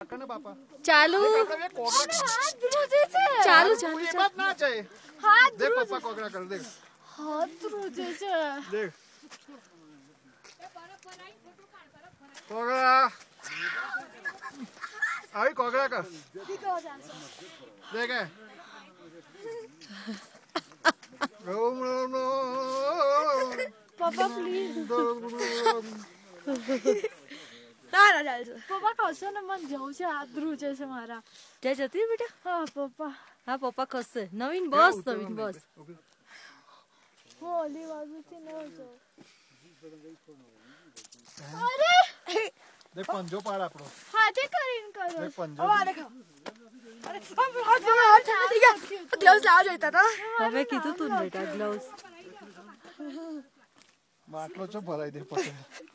पकड़ ना पापा। चालू चालू चालू ये बात ना चाहिए। हाथ देख पापा कोगरा कर देख। हाथ रोजे से देख कोगरा अभी कोगरा कर देख पापा प्लीज पापा कसं ना मन जाऊचे हात रुचे से मारा जय जाती बेटा हाँ पापा हाँ पप्पा कसं नवीन बस हो अली बाजूची न जाऊ अरे देख पंजो पाड़ आपरो हाथे करीन करो देख पंजो ग्लव्स लावा जाता था હવે કીધું તું બેટા ગ્લવ્સ માટલો ચો ભરાઈ દે પછી